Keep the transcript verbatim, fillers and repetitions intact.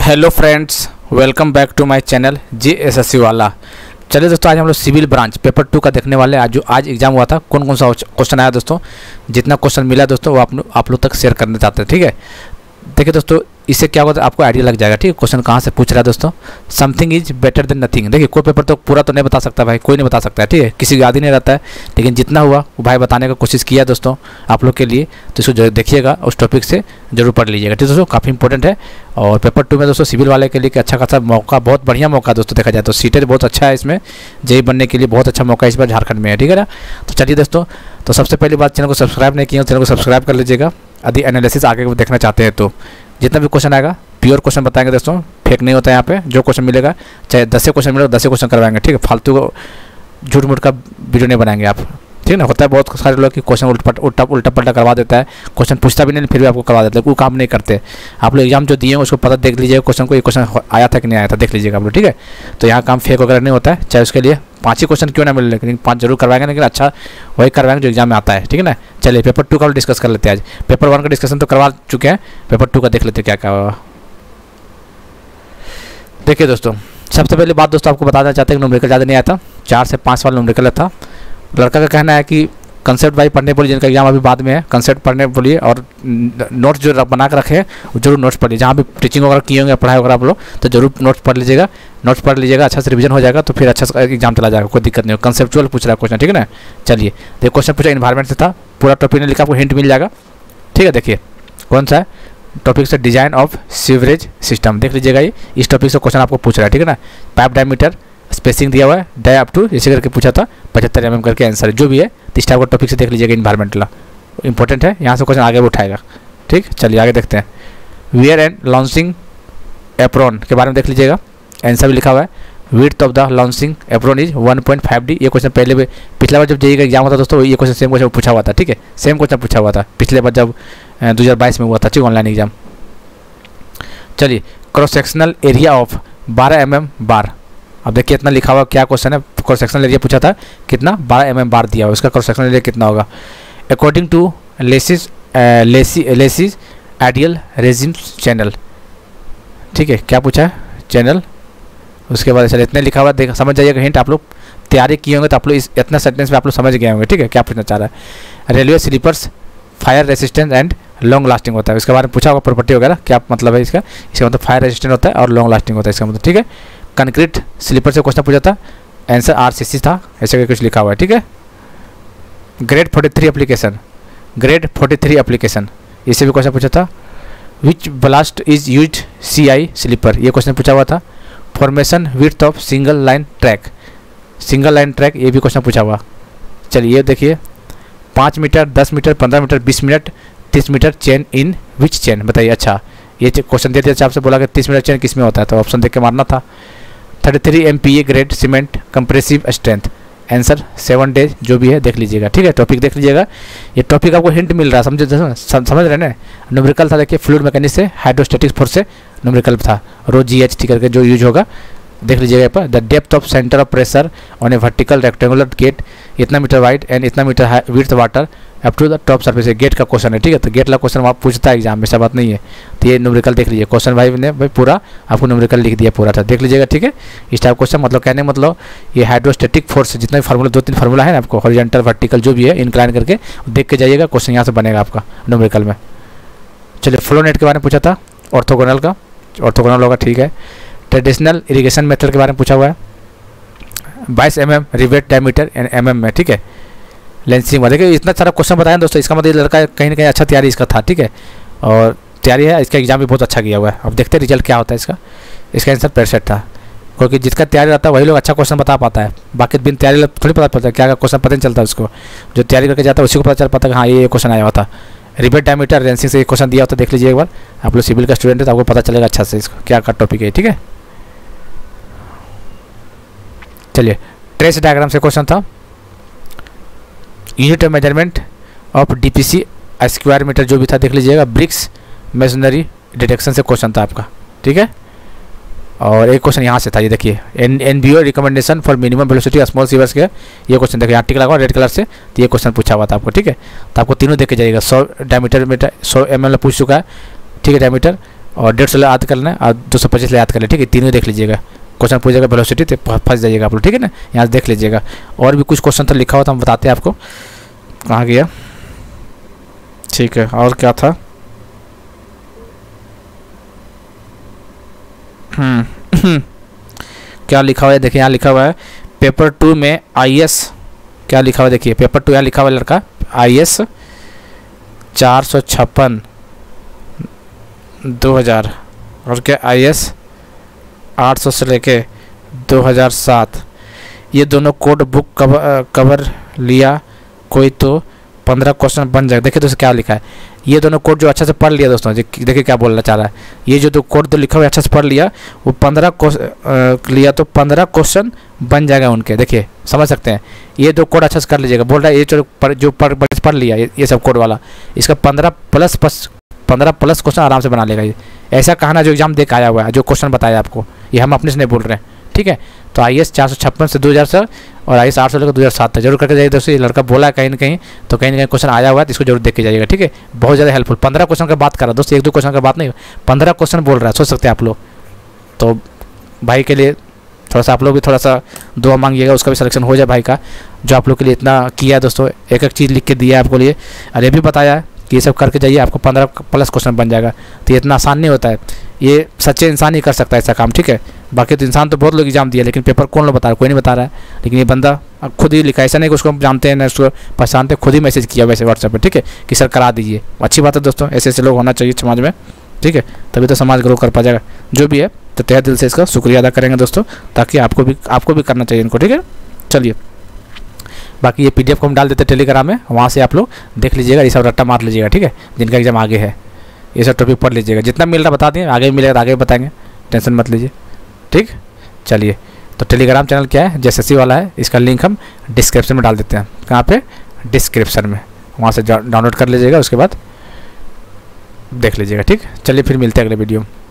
Hello friends, welcome back to my channel J S S C वाला। चलिए दोस्तों, आज हम लोग सिविल ब्रांच पेपर टू का देखने वाले हैं। आज जो आज एग्जाम हुआ था, कौन कौन सा क्वेश्चन आया दोस्तों, जितना क्वेश्चन मिला दोस्तों वो आप आप लोग तक शेयर करना चाहते हैं। ठीक है, देखिए दोस्तों, इससे क्या होगा आपको आइडिया लग जाएगा। ठीक है, क्वेश्चन कहाँ से पूछ रहा है दोस्तों। Something is better than nothing. देखिए, कोई पेपर तो पूरा तो नहीं बता सकता भाई, कोई नहीं बता सकता है। ठीक है, किसी को याद ही नहीं रहता है, लेकिन जितना हुआ वो भाई बताने का कोशिश किया दोस्तों आप लोग के लिए। तो इसको जरूर देखिएगा, उस टॉपिक से जरूर पढ़ लीजिएगा। ठीक है दोस्तों, काफ़ी इंपॉर्टेंट है। और पेपर टू में दोस्तों सिविल वाले के लिए अच्छा खासा मौका, बहुत बढ़िया मौका दोस्तों देखा जाए तो। सीटें बहुत अच्छा है इसमें, जेई बनने के लिए बहुत अच्छा मौका इस बार झारखंड में है। ठीक है ना, तो चलिए दोस्तों, तो सबसे पहली बात, चैनल को सब्सक्राइब नहीं किया चैनल को सब्सक्राइब कर लीजिएगा यदि एनालिसिस आगे देखना चाहते हैं तो। जितना भी क्वेश्चन आएगा प्योर क्वेश्चन बताएंगे दोस्तों, फेक नहीं होता है यहाँ पे। जो क्वेश्चन मिलेगा, चाहे दस से क्वेश्चन मिलेगा दस से क्वेश्चन करवाएंगे। ठीक है, फालतू को झूठ मूठ का वीडियो नहीं बनाएंगे आप। ठीक है ना, होता है बहुत सारे लोग कि क्वेश्चन उल्टा उल्टा उल्टा पल्टा करवा देता है, क्वेश्चन पूछता भी नहीं फिर भी आपको करवा देता है। वो काम नहीं करते आप लोग। एग्जाम जो दिए हैं उसको पता देख लीजिएगा, क्वेश्चन को ये क्वेश्चन आया था कि नहीं आया था देख लीजिएगा आप लोग। ठीक है, तो यहाँ काम फेक वगैरह नहीं होता है, चाहे उसके लिए पाँच ही क्वेश्चन क्यों ना मिले, लेकिन पाँच जरूर करवाएंगे, लेकिन अच्छा वही करवाएंगे जो एग्जाम में आता है। ठीक है ना, चलिए पेपर टू का डिस्कस कर लेते हैं। आज पेपर वन का डिस्कशन तो करवा चुके हैं, पेपर टू का देख लेते हैं क्या क्या होगा। देखिए दोस्तों, सबसे पहले बात दोस्तों आपको बताना चाहते हैं कि न्यूमेरिकल ज़्यादा नहीं आया था, चार से पाँच वाला न्यूमेरिकल था। लड़का का कहना है कि कंसेप्ट वाइज पढ़ने बोलिए, जिनका एग्जाम अभी बाद में है, कंसेप्ट पढ़ने बोलिए और नोट्स जो बना कर रखे हैं जरूर नोट्स पढ़िए। जहाँ भी टीचिंग वगैरह किए होंगे, पढ़ाई वगैरह आप लोग, तो जरूर नोट्स पढ़ लीजिएगा। नोट्स पढ़ लीजिएगा, अच्छा से रिवीजन हो जाएगा, तो फिर अच्छा से एग्जाम चला जाएगा, कोई दिक्कत नहीं हो। कंसेप्चुअल पूछ रहा है क्वेश्चन। ठीक है ना, चलिए देखिए, क्वेश्चन पूछा इन्वायरमेंट से था, पूरा टॉपिक ने लिखा, आपको हिंट मिल जाएगा। ठीक है, देखिए कौन सा है टॉपिक से, डिजाइन ऑफ सीवरेज सिस्टम। देख लीजिएगा, ये इस टॉपिक से क्वेश्चन आपको पूछ रहा है। ठीक है ना, पाइप डायमीटर स्पेसिंग दिया हुआ है, डाई अप टू इसी करके पूछा था, पचहत्तर एम एम करके आंसर है जो भी है। इस टाइप का टॉपिक से देख लीजिएगा, इन्वायरमेंटल इंपॉर्टेंट है, यहाँ से क्वेश्चन आगे भी उठाएगा। ठीक, चलिए आगे देखते हैं। वियर एंड लॉन्चिंग एप्रोन के बारे में देख लीजिएगा, आंसर भी लिखा हुआ है। Width of the launching apron is one point five D. ये क्वेश्चन पहले भी पिछला बार जब जेईई का एग्जाम हुआ था दोस्तों, ये क्वेश्चन सेम क्वेश्चन पूछा हुआ था। ठीक है, सेम क्वेश्चन पूछा हुआ था पिछले बार जब दो हज़ार बाईस में हुआ था। ठीक, ऑनलाइन एग्जाम। चलिए, क्रॉस सेक्शनल एरिया ऑफ बारह एम एम बार। अब देखिए इतना लिखा हुआ क्या क्वेश्चन है, क्रॉस सेक्शनल एरिया पूछा था कितना, बारह एम एम बार दिया हुआ, इसका क्रॉस सेक्शनल एरिया कितना होगा according to Lacey's Lacey Lacey's ideal regime channel. ठीक है, क्या पूछा है, चैनल। उसके बाद चलिए इतने लिखा हुआ, देख समझ जाइएगा, हिंट आप लोग तैयारी किए होंगे तो आप लोग इस इतना सेंटेंस में आप लोग समझ गए होंगे। ठीक है, क्या पूछना चाह रहा है। Railway sleepers fire resistant and long lasting होता है, इसके बारे में पूछा होगा, प्रॉपर्टी वगैरह क्या मतलब है इसका। इसका मतलब फायर रेसिस्टेंट होता है और लॉन्ग लास्टिंग होता है इसका मतलब। ठीक है, कंक्रीट स्लीपर से क्वेश्चन पूछा था, आंसर आरसीसी था, ऐसे कुछ लिखा हुआ है। ठीक है, grade forty three application, grade forty three application इससे भी क्वेश्चन पूछा था। Which ballast is used C I sleeper, ये क्वेश्चन पूछा हुआ था। Formation width of single line track, single line track ये भी क्वेश्चन पूछा हुआ। चलिए देखिए, पाँच मीटर, दस मीटर, पंद्रह मीटर, बीस मिनट, तीस metre chain in which chain, बताइए। अच्छा, ये क्वेश्चन दे दिया, आपसे बोला कि तीस मीटर चेन किस में होता है, तो ऑप्शन देख के मारना था। Thirty three M P A grade cement compressive strength, answer seven days जो भी है देख लीजिएगा। ठीक है, टॉपिक देख लीजिएगा, ये टॉपिक आपको हिंट मिल रहा है, समझे समझ रहे ना। न्यूमेरिकल था, देखिए फ्लूइड मैकेनिक्स से हाइड्रोस्टैटिक फोर्स से न्यूमेरिकल था, रो जी एच टी करके जो यूज होगा देख लीजिएगा। पर the depth of centre of pressure on a vertical rectangular gate, इतना मीटर वाइड एंड इतना metre width water up to the top surface, gate का क्वेश्चन है। ठीक है, तो गेट का क्वेश्चन वहाँ पूछता है एग्जाम में, ऐसा बात नहीं है। तो ये न्यूमेरिकल देख लीजिए, क्वेश्चन भाई ने भाई पूरा आपको न्यूमेरिकल लिख दिया पूरा था, देख लीजिएगा। ठीक है, इस टाइप क्वेश्चन मतलब कहने मतलब ये हाइड्रोस्टैटिक फोर्स जितना भी फार्मूला, दो तीन फार्मूला है ना आपको, हॉरिजॉन्टल वर्टिकल जो भी है, इंक्लाइन करके देख के जाइएगा, क्वेश्चन यहाँ से बनेगा आपका न्यूमेरिकल में। चलिए, फ्लो नेट के बारे में पूछा था, ऑर्थोगोनल का, ऑर्थोगोनल होगा। ठीक है, ट्रेडिशनल इरिगेशन मेथड के बारे में पूछा हुआ है, बाईस M M rivet diameter M M में। ठीक है, लेंसिंग, देखिए इतना सारा क्वेश्चन बताया दोस्तों, इसका मतलब लड़का कहीं ना कहीं अच्छा तैयारी इसका था। ठीक है, और तैयारी है, इसका एग्जाम भी बहुत अच्छा किया हुआ है। अब देखते हैं रिजल्ट क्या होता है इसका। इसका आंसर परफेक्ट था, क्योंकि जिसका तैयारी रहता है वही लोग अच्छा क्वेश्चन बता पाता है, बाकी बिन तैयारी थोड़ी पता पड़ता है क्या क्वेश्चन, पता नहीं चलता उसको। जो तैयारी करके जाता है उसी को पता चल पाता है कि हाँ ये क्वेश्चन आया हुआ था। रिवेट डायमीटर लेंसिंग से क्वेश्चन दिया होता है, देख लीजिए एक बार, आप लोग सिविल का स्टूडेंट है तो आपको पता चलेगा अच्छा से इसको क्या का टॉपिक है। ठीक है, चलिए, ट्रेस डायग्राम से क्वेश्चन था। Unit of measurement of DPC square metre जो भी था देख लीजिएगा। ब्रिक्स मेसनरी डिटेक्शन से क्वेश्चन था आपका। ठीक है, और एक क्वेश्चन यहाँ से था, ये देखिए, N NBO recommendation for minimum velocity small sewers के, ये क्वेश्चन देखिए आर्टिकल लगा रेड कलर से, तो ये क्वेश्चन पूछा हुआ था आपको। ठीक है, तो आपको तीनों देख के जाइएगा। सौ डायमीटर मीटर सौ एम एल पूछ चुका है। ठीक है, डायमीटर और डेढ़ सौ याद कर लेना और दो सौ पच्चीस याद कर लें, ठीक है। तीनों देख लीजिएगा, क्वेश्चन पूछेगा वेलोसिटी तो फंस जाइएगा आप लोग, ठीक है ना। यहाँ से देख लीजिएगा। और भी कुछ क्वेश्चन तो लिखा हुआ था, हम बताते हैं आपको कहाँ गया, ठीक है। और क्या था, हम्म क्या लिखा हुआ है देखिए, यहाँ लिखा हुआ है पेपर टू में आई एस, क्या लिखा हुआ है देखिए, पेपर टू यहाँ लिखा हुआ है लड़का आई एस चार सौ छप्पन दो हज़ार और क्या आई एस आठ सौ से लेके दो हज़ार सात, ये दोनों कोड बुक कवर कवर लिया कोई तो पंद्रह क्वेश्चन बन जाएगा। देखिए दोस्तों क्या लिखा है, ये दोनों कोड जो अच्छा से पढ़ लिया दोस्तों, देखिए क्या बोलना चाह रहा है, ये जो दो कोड तो लिखा हुआ है अच्छा से पढ़ लिया, वो पंद्रह लिया तो पंद्रह क्वेश्चन बन जाएगा उनके। देखिए समझ सकते हैं, ये दो कोड अच्छा से कर लीजिएगा। बोल रहा है ये जो पढ़ जो पढ़ पढ़ लिया ये, ये सब कोड वाला, इसका पंद्रह प्लस प्लस पंद्रह प्लस क्वेश्चन आराम से बना लेगा ये। ऐसा कहना जो एग्जाम दे के आया हुआ है, जो क्वेश्चन बताया आपको, ये हम अपने से नहीं बोल रहे हैं, ठीक है। तो आई एस चार सौ छप्पन से दो हज़ार से और आई एस आठ सौ लेकर दो हज़ार सात तक जरूर करके जाइए दोस्तों। ये लड़का बोला है कहीं ना कहीं, तो कहीं ना कहीं क्वेश्चन आया हुआ है, तो इसको जरूर देख के जाइएगा, ठीक है। बहुत ज़्यादा हेल्पफुल, पंद्रह क्वेश्चन का बात कर रहा है दोस्तों, एक दो क्वेश्चन का बात नहीं, पंद्रह क्वेश्चन बोल रहा है, सोच सकते हैं आप लोग। तो भाई के लिए थोड़ा सा आप लोग भी थोड़ा सा दुआ मांगिएगा, उसका भी सिलेक्शन हो जाए भाई का, जो आप लोग के लिए इतना किया दोस्तों, एक एक चीज़ लिख के दिया है आपको लिए, और ये भी बताया है कि ये सब करके जाइए, आपको पंद्रह प्लस क्वेश्चन बन जाएगा। तो ये इतना आसान नहीं होता है, ये सच्चे इंसान ही कर सकता है ऐसा काम, ठीक है। बाकी तो इंसान तो बहुत लोग एग्जाम दिया, लेकिन पेपर कौन लोग बता रहा है, कोई नहीं बता रहा है। लेकिन ये बंदा खुद ही लिखा, ऐसा नहीं कि उसको जानते हैं ना उसको पहचानते, खुद ही मैसेज किया वैसे व्हाट्सएप पर, ठीक है, कि सर करा दीजिए। अच्छी बात है दोस्तों, ऐसे ऐसे लोग होना चाहिए समाज में, ठीक है, तभी तो समाज ग्रो कर पाएगा। जो भी है तो तहे दिल से इसका शुक्रिया अदा करेंगे दोस्तों, ताकि आपको भी आपको भी करना चाहिए इनको, ठीक है। चलिए, बाकी ये पीडीएफ को हम डाल देते हैं टेलीग्राम में, वहाँ से आप लोग देख लीजिएगा, ये सब रट्टा मार लीजिएगा, ठीक है। जिनका एग्जाम आगे है ये सब टॉपिक पढ़ लीजिएगा, जितना मिल रहा बता दें, आगे भी मिलेगा आगे बताएंगे, टेंशन मत लीजिए, ठीक। चलिए, तो टेलीग्राम चैनल क्या है, जेएसएससी वाला है, इसका लिंक हम डिस्क्रिप्शन में डाल देते हैं। कहाँ पे, डिस्क्रिप्शन में, वहाँ से डाउनलोड कर लीजिएगा, उसके बाद देख लीजिएगा, ठीक। चलिए फिर मिलते हैं अगले वीडियो में।